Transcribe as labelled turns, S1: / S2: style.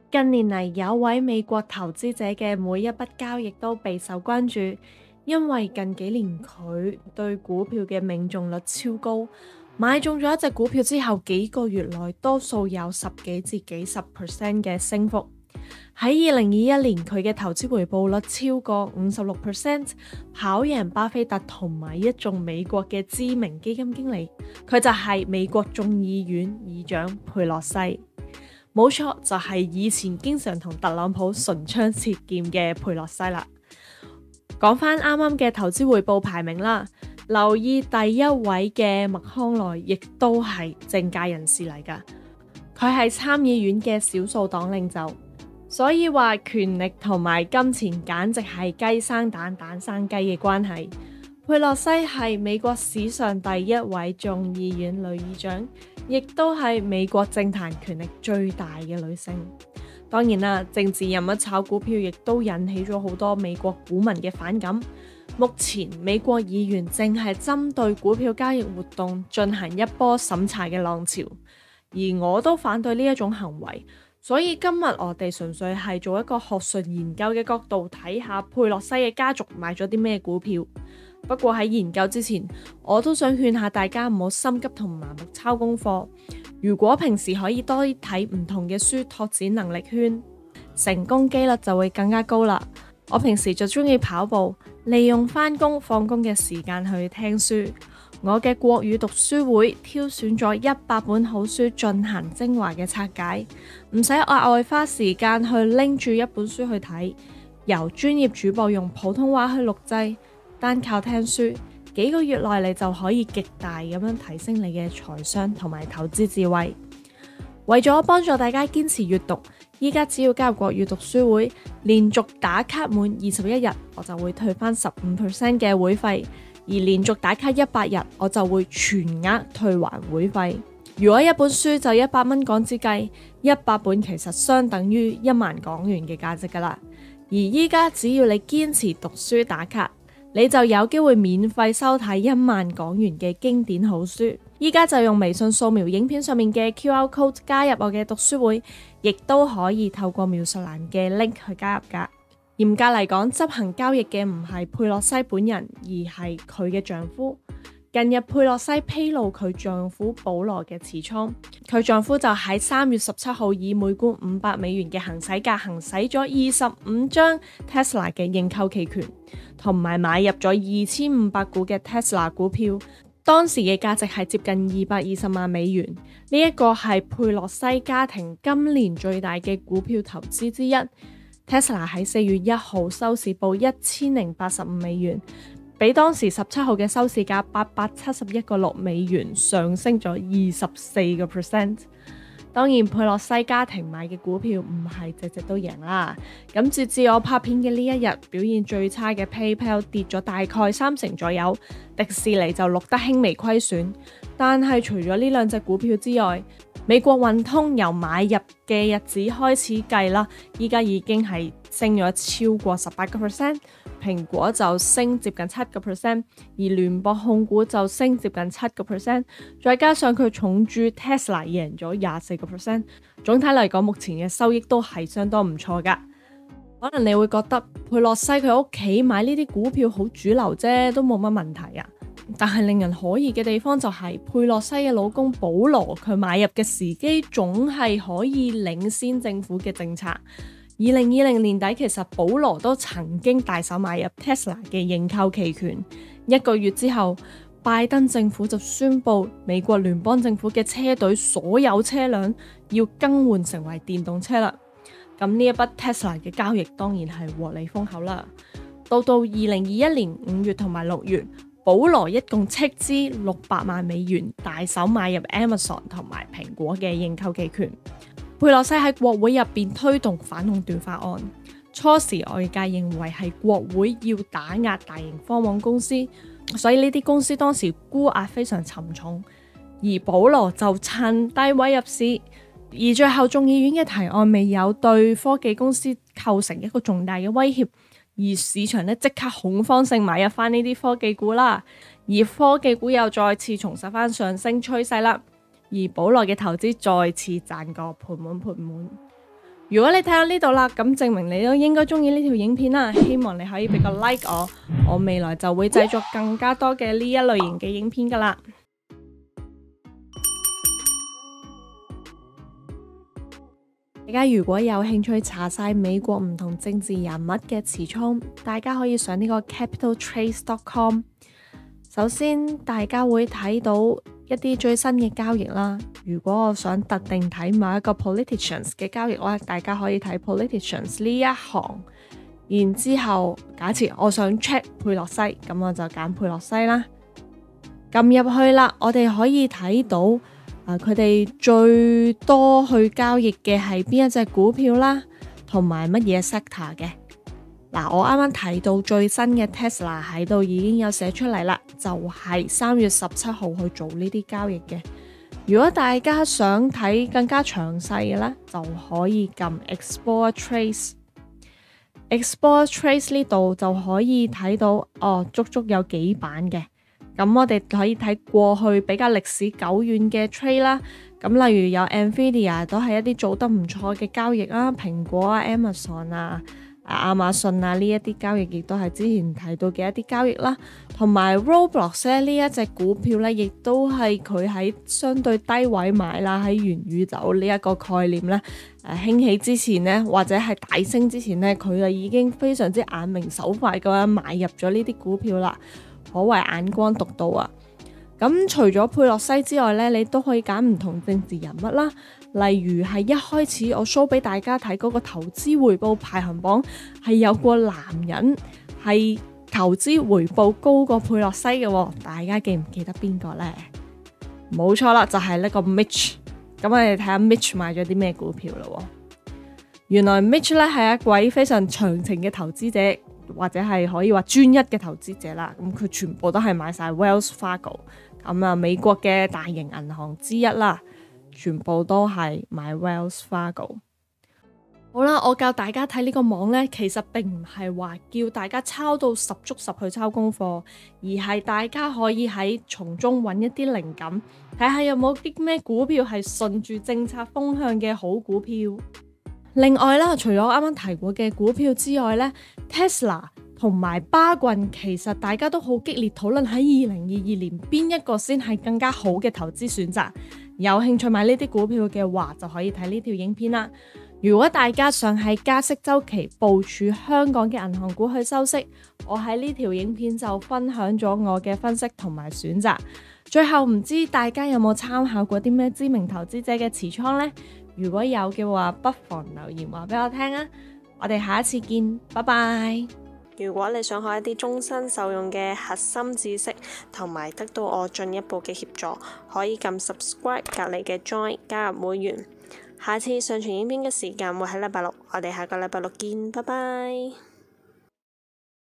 S1: 近年嚟，有位美國投資者嘅每一筆交易都備受關注，因為近幾年佢對股票嘅命中率超高，買中咗一隻股票之後，幾個月內多數有十幾至幾十 percent 嘅升幅。喺2021年，佢嘅投資回報率超過56%，跑贏巴菲特同埋一眾美國嘅知名基金經理。佢就係美國眾議院議長佩洛西。冇錯，就係以前經常同特朗普唇槍舌劍嘅佩洛西啦。講翻啱啱嘅投資回報排名啦，留意第一位嘅麥康奈，亦都係政界人士嚟噶。佢係參議院嘅少數黨領袖，所以話權力同埋金錢簡直係雞生蛋，蛋生雞嘅關係。佩洛西係美國史上第一位眾議院女議長，亦都係美國政壇權力最大嘅女性。當然啦，政治人物炒股票亦都引起咗好多美國股民嘅反感。目前美國議員正係針對股票交易活動進行一波審查嘅浪潮，而我都反對呢一種行為。所以今日我哋純粹係做一個學術研究嘅角度，睇下佩洛西嘅家族買咗啲咩股票。不過喺研究之前，我都想勸下大家唔好心急同盲目抄功課。如果平時可以多啲睇唔同嘅書，拓展能力圈，成功機率就會更加高啦。我平時就中意跑步，利用返工放工嘅時間去聽書。我嘅國語讀書會挑選咗100本好書進行精華嘅拆解，唔使額外花時間去拎住一本書去睇，由專業主播用普通話去錄製。單靠聽書，幾個月內你就可以極大咁樣提升你嘅財商同埋投資智慧。為咗幫助大家堅持閱讀，依家只要加入國語讀書會，連續打卡滿21日，我就會退翻15% 嘅會費；而連續打卡100日，我就會全額退還會費。如果一本書就100蚊港紙計，100本其實相等於1萬港元嘅價值噶啦。而依家只要你堅持讀書打卡，你就有機會免費收睇1萬港元嘅經典好書。依家就用微信掃描影片上面嘅 QR code 加入我嘅讀書會，亦都可以透過描述欄嘅 link 去加入噶。嚴格嚟講，執行交易嘅唔係佩洛西本人，而係佢嘅丈夫。近日佩洛西披露佢丈夫保羅嘅持倉，佢丈夫就喺3月17號以每股500美元嘅行使價行使咗25張 Tesla 嘅認購期權，同埋買入咗2500股嘅 Tesla 股票，當時嘅價值係接近220萬美元。呢一個係佩洛西家庭今年最大嘅股票投資之一。Tesla 喺4月1號收市報1085美元。比當時17號嘅收市價871.6美元上升咗24%。當然，佩洛西家庭買嘅股票唔係隻隻都贏啦。咁截至我拍片嘅呢一日，表現最差嘅 PayPal 跌咗大概30%左右，迪士尼就錄得輕微虧損。但係除咗呢兩隻股票之外，美國運通由買入嘅日子開始計啦，依家已經係升咗超過18%，蘋果就升接近7%，而聯博控股就升接近7%，再加上佢重注 Tesla 贏咗24%，總體嚟講，目前嘅收益都係相當唔錯噶。可能你會覺得佩洛西佢屋企買呢啲股票好主流啫，都冇乜問題啊。但係令人可疑嘅地方就係佩洛西嘅老公保羅，佢買入嘅時機總係可以領先政府嘅政策。2020年底，其實保羅都曾經大手買入 Tesla 嘅認購期權。1個月之後，拜登政府就宣布美國聯邦政府嘅車隊所有車輛要更換成為電動車啦。咁呢一筆 Tesla 嘅交易當然係獲利豐厚啦。到2021年5月同埋6月，保羅一共斥資600萬美元大手買入 Amazon 同埋蘋果嘅認購期權。佩洛西喺國會入邊推動反壟斷法案，初時外界認為係國會要打壓大型科網公司，所以呢啲公司當時沽壓非常沉重，而保羅就趁低位入市，而最後眾議院嘅提案未有對科技公司構成一個重大嘅威脅，而市場即刻恐慌性買入翻呢啲科技股啦，而科技股又再次重拾翻上升趨勢啦。而保羅嘅投資再次賺個盆滿缽滿。 如果你睇到呢度啦，咁證明你都應該中意呢條影片啦。希望你可以俾個 like 我未來就會製作更加多嘅呢一類型嘅影片噶啦。大家如果有興趣查晒美國唔同政治人物嘅持倉，大家可以上呢個 capitaltrace.com。首先，大家會睇到一啲最新嘅交易啦。如果我想特定睇某一個 politicians 嘅交易咧，大家可以睇 politicians 呢一行。然之後，假設我想 check 佩洛西，咁我就揀佩洛西啦。撳入去啦，我哋可以睇到佢哋最多去交易嘅係邊一隻股票啦，同埋乜嘢 sector 嘅。我啱啱提到最新嘅 Tesla 喺度已經有寫出嚟啦，就係3月17號去做呢啲交易嘅。如果大家想睇更加詳細嘅呢，就可以撳 Explore Trace。Explore Trace 呢度就可以睇到足足有幾版嘅。咁我哋可以睇過去比較歷史久遠嘅 trade 啦。咁例如有 Nvidia 都係一啲做得唔錯嘅交易啦，蘋果啊、Amazon 啊、亞馬遜啊呢一啲交易亦都係之前提到嘅一啲交易啦。同埋 Roblox 呢一隻股票呢，亦都係佢喺相對低位買啦，喺元宇宙呢一個概念呢興起之前呢，或者係大升之前呢，佢就已經非常之眼明手快咁樣買入咗呢啲股票啦。可謂眼光獨到啊！咁除咗佩洛西之外呢，你都可以揀唔同政治人物啦。例如係一開始我 show 俾大家睇嗰個投資回報排行榜，係有個男人係投資回報高過佩洛西嘅，大家記唔記得邊個呢？冇錯啦，就係呢個 Mitch。咁我哋睇下 Mitch 買咗啲咩股票啦。原來 Mitch 咧係一位非常長情嘅投資者。或者係可以話專一嘅投資者啦，咁佢全部都係買晒 Wells Fargo， 咁美國嘅大型銀行之一啦，全部都係買 Wells Fargo。好啦，我教大家睇呢個網呢，其實並唔係話叫大家抄到十足十去抄功課，而係大家可以喺從中揾一啲靈感，睇下有冇啲咩股票係順住政策風向嘅好股票。另外啦，除咗啱啱提過嘅股票之外呢， Tesla 同埋巴郡其實大家都好激烈討論喺2022年邊一個先係更加好嘅投資選擇。有興趣買呢啲股票嘅話，就可以睇呢條影片啦。如果大家想喺加息週期部署香港嘅銀行股去收息，我喺呢條影片就分享咗我嘅分析同埋選擇。最後唔知大家有冇參考過啲咩知名投資者嘅持倉呢？如果有嘅話，不妨留言話俾我聽啊！我哋下一次見，拜拜。
S2: 如果你想學一啲終身受用嘅核心知識，同埋得到我進一步嘅協助，可以撳 subscribe 隔離嘅 join 加入會員。下次上傳影片嘅時間會喺禮拜六，我哋下個禮拜六見，拜拜。